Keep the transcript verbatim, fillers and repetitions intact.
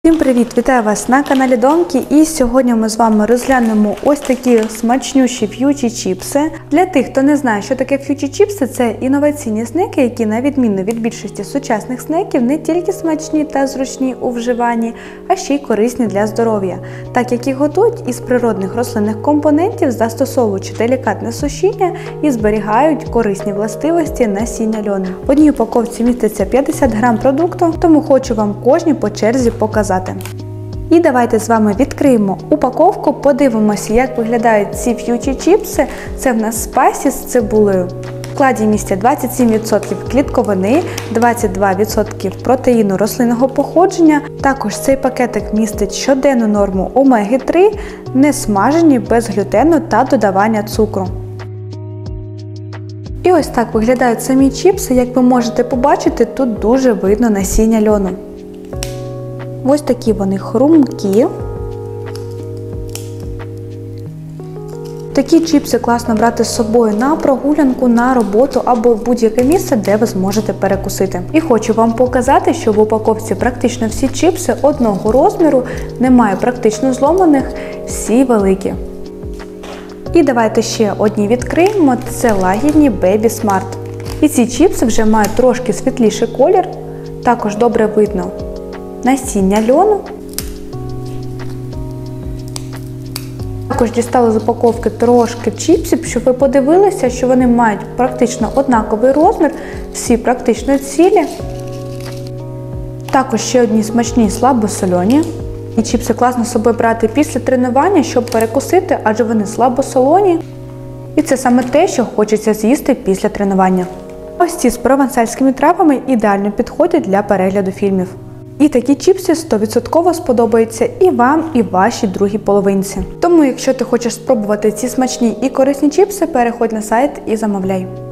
Всім привіт! Вітаю вас на каналі Домки, і сьогодні ми з вами розглянемо ось такі смачнющі ф'ючі чіпси. Для тих, хто не знає, що таке ф'ючі чіпси, це інноваційні снеки, які на відміну від більшості сучасних снеків не тільки смачні та зручні у вживанні, а ще й корисні для здоров'я, так як їх готують із природних рослинних компонентів, застосовуючи делікатне сушіння і зберігають корисні властивості насіння льону. В одній упаковці міститься п'ятдесят грам продукту, тому хочу вам кожні по черзі показати. І давайте з вами відкриємо упаковку, подивимося, як виглядають ці ф'ючі чіпси. Це в нас спайсі з цибулею. В складі містять двадцять сім відсотків клітковини, двадцять два відсотки протеїну рослинного походження. Також цей пакетик містить щоденну норму омеги три, не смажені, без глютену та додавання цукру. І ось так виглядають самі чіпси. Як ви можете побачити, тут дуже видно насіння льону. Ось такі вони хрумкі. Такі чіпси класно брати з собою на прогулянку, на роботу або в будь-яке місце, де ви зможете перекусити. І хочу вам показати, що в упаковці практично всі чіпси одного розміру, немає практично зломаних, всі великі. І давайте ще одні відкриємо, це лагідні Baby Smart. І ці чіпси вже мають трошки світліший колір, також добре видно насіння льону. Також дістали з упаковки трошки чіпсів, щоб ви подивилися, що вони мають практично однаковий розмір, всі практично цілі. Також ще одні смачні слабосолені. І чіпси класно з собою брати після тренування, щоб перекусити, адже вони слабосолоні. І це саме те, що хочеться з'їсти після тренування. Ось ці з провансальськими травами ідеально підходять для перегляду фільмів. І такі чіпси сто відсотків сподобаються і вам, і вашій другій половинці. Тому, якщо ти хочеш спробувати ці смачні і корисні чіпси, переходь на сайт і замовляй.